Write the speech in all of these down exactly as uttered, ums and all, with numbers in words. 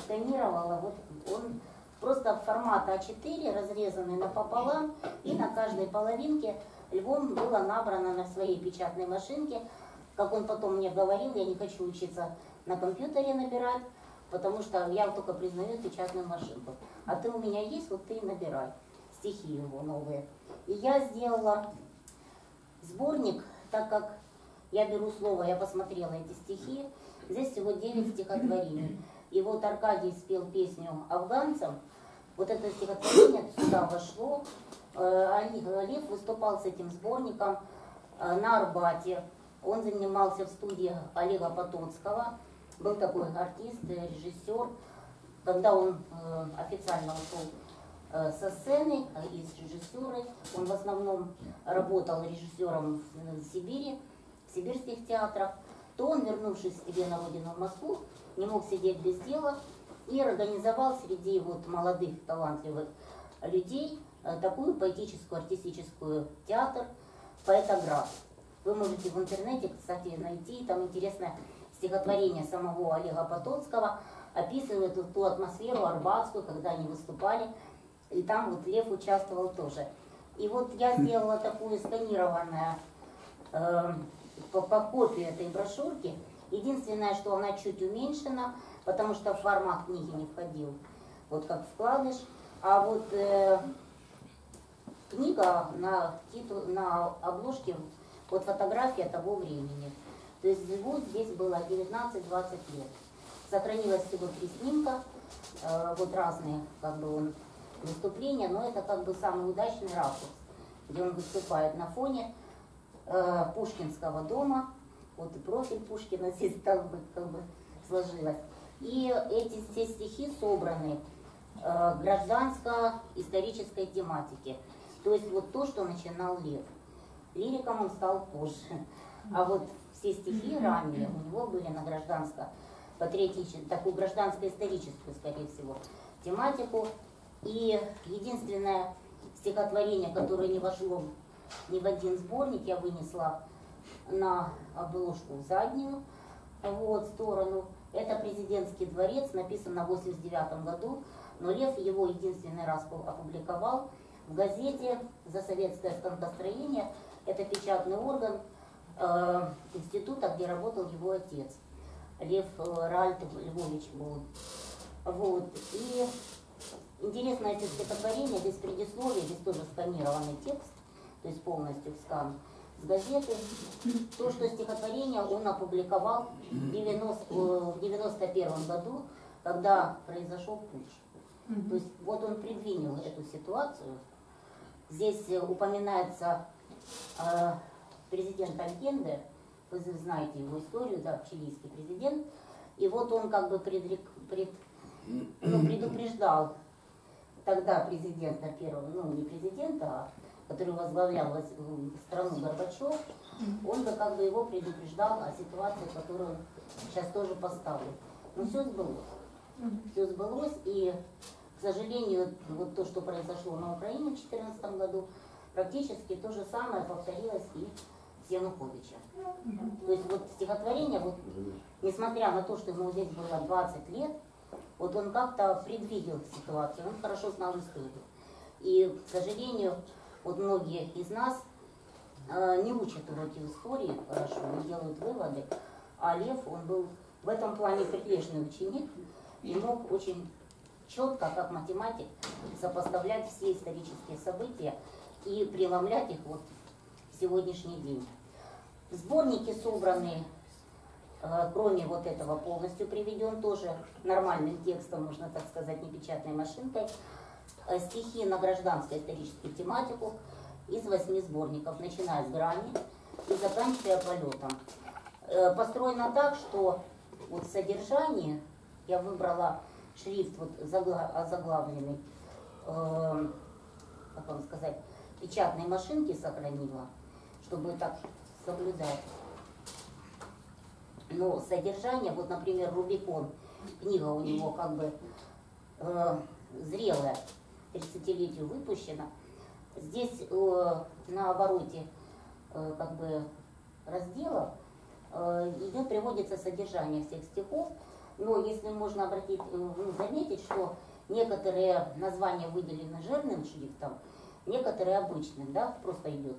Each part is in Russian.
сканировала, вот он просто формат а четыре, разрезанный напополам, и на каждой половинке львом было набрано на своей печатной машинке. Как он потом мне говорил, я не хочу учиться на компьютере набирать, потому что я только признаю печатную машинку. А ты у меня есть, вот ты и набирай стихи его новые. И я сделала сборник, так как я беру слово, я посмотрела эти стихи, здесь всего девять стихотворений. И вот Аркадий спел песню афганцам, вот это стихотворение сюда вошло. Лев выступал с этим сборником на Арбате. Он занимался в студии Олега Потоцкого, был такой артист, режиссер. Когда он официально ушел со сцены и с режиссурой, он в основном работал режиссером в Сибири, в сибирских театрах, то он, вернувшись к себе на родину в Москву, не мог сидеть без дела и организовал среди вот молодых талантливых людей такую поэтическую, артистическую театр «Поэтограф». Вы можете в интернете, кстати, найти, там интересное стихотворение самого Олега Потоцкого, описывает вот ту атмосферу арбатскую, когда они выступали, и там вот Лев участвовал тоже. И вот я сделала такую сканированную э, по, по копию этой брошюрки. Единственное, что она чуть уменьшена, потому что в формат книги не входил, вот как вкладыш. А вот э, книга на, титул, на обложке, вот фотография того времени. То есть вот здесь было девятнадцать-двадцать лет. Сохранилось всего три снимка, э, вот разные как бы он выступления, но это как бы самый удачный ракурс, где он выступает на фоне э, Пушкинского дома. Вот и профиль Пушкина здесь как бы, как бы сложилось. И эти все стихи собраны э, гражданско-исторической тематики. То есть вот то, что начинал Лев. Лириком он стал позже. А вот все стихи ранние у него были на гражданско-патриотическую, такую гражданско-историческую, скорее всего, тематику. И единственное стихотворение, которое не вошло ни в один сборник, я вынесла на обложку заднюю, вот, сторону. Это «Президентский дворец», написано в восемьдесят девятом году, но Лев его единственный раз опубликовал в газете «За советское станкостроение». Это печатный орган э, института, где работал его отец, Лев э, Ральф Львович был. Вот. И интересно это стихотворение, здесь предисловие, здесь тоже сканированный текст, то есть полностью скан с газеты. То, что стихотворение он опубликовал в девяносто первом году, когда произошел путч. То есть вот он предвидел эту ситуацию. Здесь упоминается э, президент Альенде, вы знаете его историю, да, чилийский президент. И вот он как бы предрек, пред, ну, предупреждал тогда президента первого, ну не президента, а который возглавлял страну Горбачев, он бы как бы его предупреждал о ситуации, которую он сейчас тоже поставил. Но все сбылось. Все сбылось, и, к сожалению, вот то, что произошло на Украине в две тысячи четырнадцатом году, практически то же самое повторилось и с Януковичем. То есть вот стихотворение, вот, несмотря на то, что ему здесь было двадцать лет, вот он как-то предвидел ситуацию, он хорошо знал историю. И, к сожалению, вот многие из нас э, не учат уроки истории хорошо, не делают выводы, а Лев, он был в этом плане прилежный ученик и мог очень четко, как математик, сопоставлять все исторические события и преломлять их вот в сегодняшний день. Сборники собраны, э, кроме вот этого полностью приведен, тоже нормальным текстом, можно так сказать, не печатной машинкой, э, стихи на гражданскую историческую тематику из восьми сборников, начиная с грани и заканчивая полетом. Э, построено так, что вот в содержании я выбрала шрифт вот загла озаглавленный, э, как вам сказать, печатной машинки сохранила, чтобы так соблюдать. Но содержание, вот, например, Рубикон, книга у него как бы э, зрелая, тридцатилетию выпущена. Здесь э, на обороте э, как бы раздела э, идет, приводится содержание всех стихов. Но если можно обратить, ну, заметить, что некоторые названия выделены жирным шрифтом, некоторые обычным, да, просто идет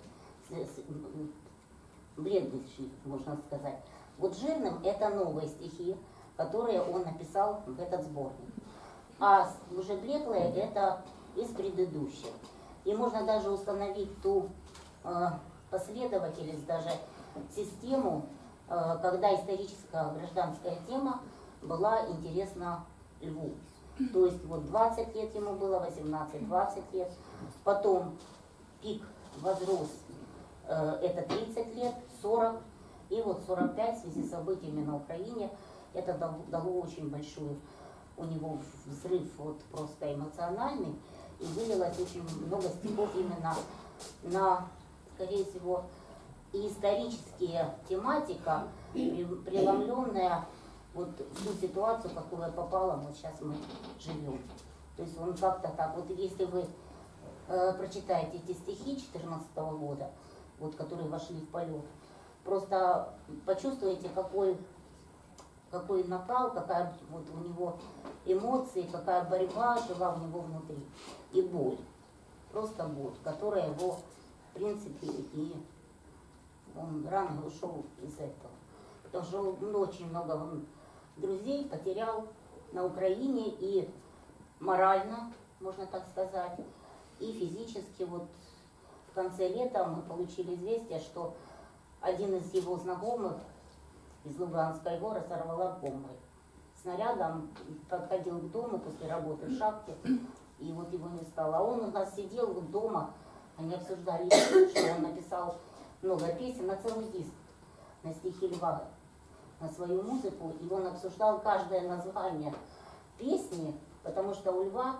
бледный шрифт, можно сказать. Вот жирным это новые стихи, которые он написал в этот сборник. А уже блеклые это из предыдущих. И можно даже установить ту э, последовательность, даже систему, э, когда историческая гражданская тема была интересна Льву. То есть вот двадцать лет ему было, восемнадцать-двадцать лет. Потом пик возрос, э, это тридцать лет, сорок. И вот сорок пять в связи с событиями на Украине, это дало, дало очень большую у него взрыв вот просто эмоциональный. И вылилось очень много стихов именно на, скорее всего, и исторические тематика, преломленная вот в ту ситуацию, в какую попала, вот сейчас мы живем. То есть он как-то так, вот если вы э, прочитаете эти стихи две тысячи четырнадцатого года, вот, которые вошли в полет, просто почувствуете, какой, какой накал, какая вот у него эмоции, какая борьба жила у него внутри. И боль, просто боль, которая его, в принципе, и он рано ушел из этого. Потому что он очень много друзей потерял на Украине и морально, можно так сказать, и физически. Вот в конце лета мы получили известие, что один из его знакомых из Луганска его разорвала бомбой. Снарядом подходил к дому после работы в шахте, и вот его не стало. А он у нас сидел вот дома, они обсуждали, что он написал много песен на целый диск, на стихи Льва, на свою музыку, и он обсуждал каждое название песни, потому что у Льва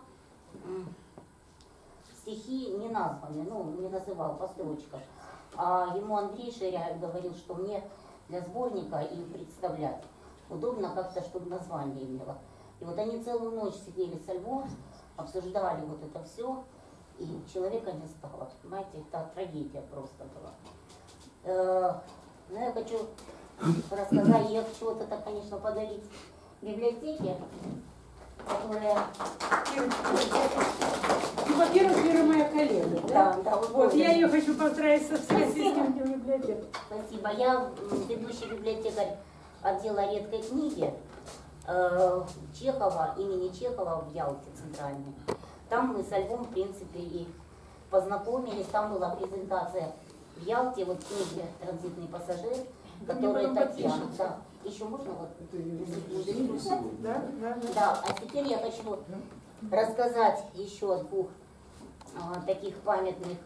стихи не названы, ну, не называл по строчкам. А ему Андрей Ширяев говорил, что мне для сборника и представлять удобно как-то, чтобы название имело. И вот они целую ночь сидели со Львом, обсуждали вот это все, и человека не стало. Понимаете, это трагедия просто была. Э, но я хочу рассказать, я хочу вот это, конечно, подарить библиотеке, которая... Ну, во-первых, Вера моя коллега, да? Да, да, вот, вот я ее хочу поздравить со Всероссийским днем библиотеки. Спасибо. Я ведущий библиотекарь отдела редкой книги э, Чехова, имени Чехова в Ялте центральной. Там мы со Львом, в принципе, и познакомились. Там была презентация в Ялте, вот книги «Транзитный пассажир», которая Татьяна. Да. Еще можно вот? Да, да, да. Да, а теперь я хочу рассказать еще о двух а, таких памятных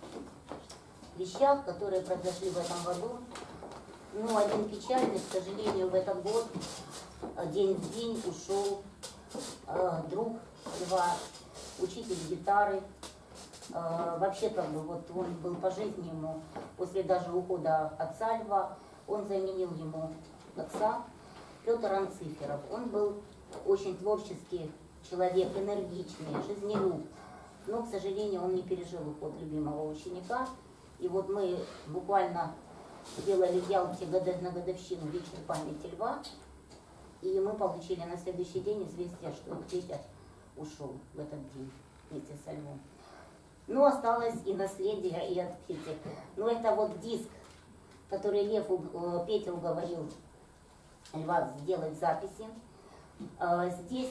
вещах, которые произошли в этом году. Ну, один печальный, к сожалению, в этот год день в день ушел э, друг Льва, учитель гитары. Э, вообще, как бы, вот он был по жизни ему, после даже ухода отца Льва, он заменил ему отца, Петр Анциферов. Он был очень творческий человек, энергичный, жизнелюб. Но, к сожалению, он не пережил уход любимого ученика. И вот мы буквально делали в Ялте на годовщину вечной памяти Льва. И мы получили на следующий день известие, что Петя ушел в этот день вместе со Львом. Ну, осталось и наследие, и от Пети. Ну, это вот диск, который Лев, Петя уговорил Льва сделать записи. Здесь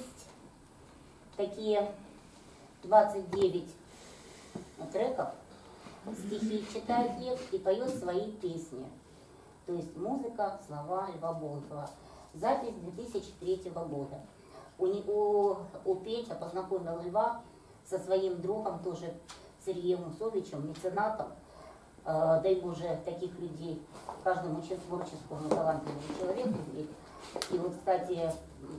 такие двадцать девять треков, стихи читает Лев и поет свои песни. То есть музыка, слова Льва Болтова. Запись две тысячи третьего года. У, у, у Петя познакомил Льва со своим другом, тоже Сергеем Усовичем, меценатом. Э, дай Боже, таких людей каждому творческому талантливому человеку. И вот, кстати,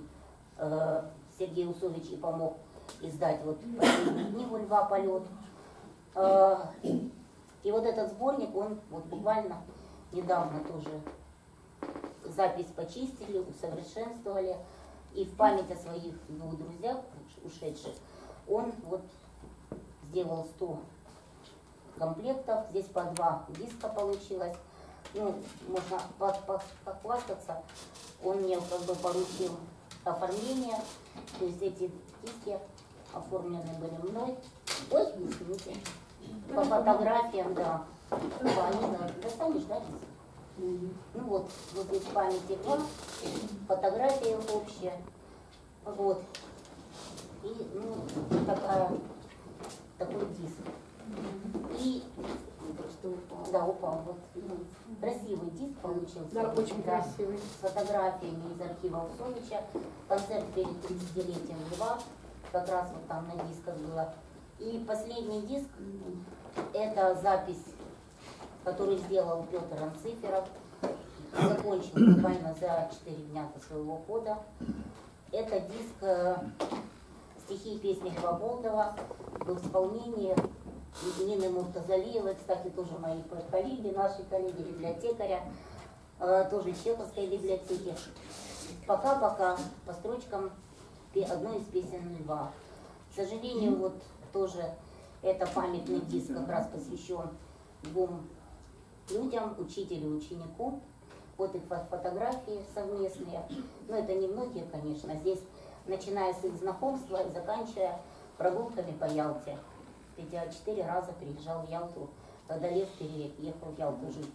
э, Сергей Усович и помог издать вот последнюю книгу Льва «Полет». Э, и вот этот сборник, он вот буквально недавно тоже запись почистили, усовершенствовали. И в память о своих двух друзьях, ушедших, он вот сделал сто комплектов. Здесь по два диска получилось. Ну, можно похвастаться. Он мне как бы поручил оформления. То есть эти диски оформлены были мной. Ой, извините. По фотографиям, да. Полина, достанешь, да, диск? Ну вот, вот здесь память игла, фотография их общая. Вот. И, ну, такая, такой диск. И Просто упал. да, упал. Вот. Красивый диск получился. Да, очень Да, красивый. с фотографиями из архива Усовича. Концерт перед тридцатилетием Льва. Как раз вот там на дисках было. И последний диск — это запись, которую сделал Петр Анциферов. Закончил буквально за четыре дня до своего ухода. Это диск э, стихи и песни Льва Болдова в исполнении Нины Муртазалиевой, кстати, тоже мои коллеги, наши коллеги, библиотекаря, э, тоже из Чеховской библиотеки. Пока-пока по строчкам одной из песен Льва. К сожалению, вот тоже это памятный диск как раз посвящен двум людям, учителю и ученику. Вот их фотографии совместные. Но это не многие, конечно. Здесь, начиная с их знакомства и заканчивая прогулками по Ялте. Ведь я четыре раза приезжал в Ялту, когда Лев переехал в Ялту жить.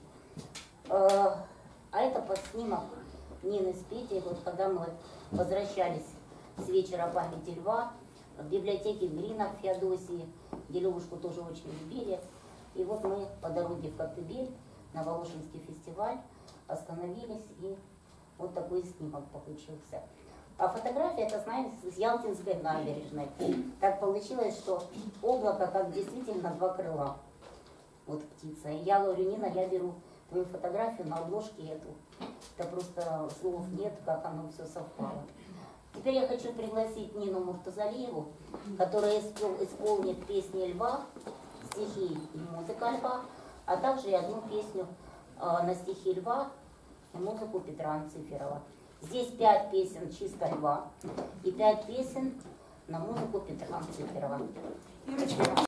А это под снимок Нины с Петей, вот когда мы возвращались с вечера памяти Льва в библиотеке Грина в Феодосии, где Левушку тоже очень любили. И вот мы по дороге в Коктебель на Волошинский фестиваль остановились, и вот такой снимок получился. А фотография, это, знаете, с Ялтинской набережной. Так получилось, что облако как действительно два крыла. Вот птица. И я говорю: Нина, я беру твою фотографию на обложке эту. Это просто слов нет, как оно все совпало. Теперь я хочу пригласить Нину Муртазалиеву, которая исполнит песни Льва, стихи и музыка Льва, а также и одну песню на стихи Льва и музыку Петра Анциферова. Здесь пять песен чисто Льва и пять песен на музыку Петра Анциферова. Ирочка,